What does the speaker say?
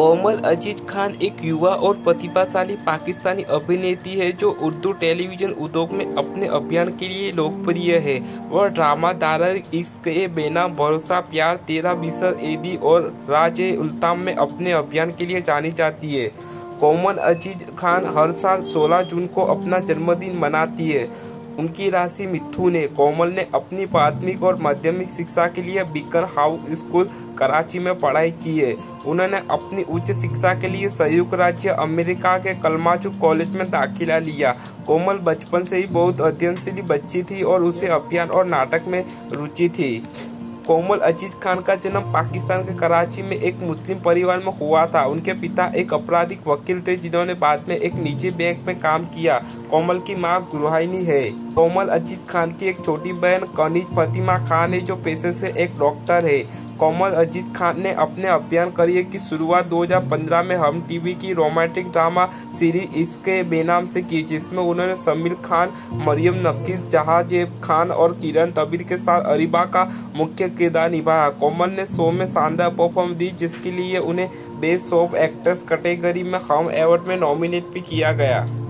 कोमल अजीज खान एक युवा और प्रतिभाशाली पाकिस्तानी अभिनेत्री है जो उर्दू टेलीविजन उद्योग में अपने अभिनय के लिए लोकप्रिय है। वह ड्रामा धारावाहिक इश्क-ए-बेनाम, भरोसा, प्यार, तेरा बिसर, ऐदी और राज-ए-उल्तान में अपने अभिनय के लिए जानी जाती है। कोमल अजीज खान हर साल 16 जून को अपना जन्मदिन मनाती है। उनकी राशि मिथुन है। कोमल ने अपनी प्राथमिक और माध्यमिक शिक्षा के लिए बीकन हाउस स्कूल कराची में पढ़ाई की है। उन्होंने अपनी उच्च शिक्षा के लिए संयुक्त राज्य अमेरिका के कलमाचुक कॉलेज में दाखिला लिया। कोमल बचपन से ही बहुत अध्ययनशील बच्ची थी और उसे अभिनय और नाटक में रुचि थी। कोमल अजीज खान का जन्म पाकिस्तान के कराची में एक मुस्लिम परिवार में हुआ था। उनके पिता एक आपराधिक वकील थे जिन्होंने बाद में एक निजी बैंक में काम किया। कोमल की मां गृहिणी है। कोमल अजीज खान की एक छोटी बहन कनीज फतिमा खान है जो पेशे से एक डॉक्टर है। कोमल अजीज खान ने अपने अभिनय करियर की शुरुआत 2015 में हम टीवी की रोमांटिक ड्रामा सीरीज इश्क-ए-बेनाम से की, जिसमें उन्होंने समीर खान, मरियम नकीस, जहांजेब खान और किरण तबीर के साथ अरीबा का मुख्य किरदार निभाया। कोमल ने शो में शानदार परफॉर्मेंस दी जिसके लिए उन्हें बेस्ट ऑफ एक्ट्रेस कैटेगरी में हम अवार्ड में नॉमिनेट भी किया गया।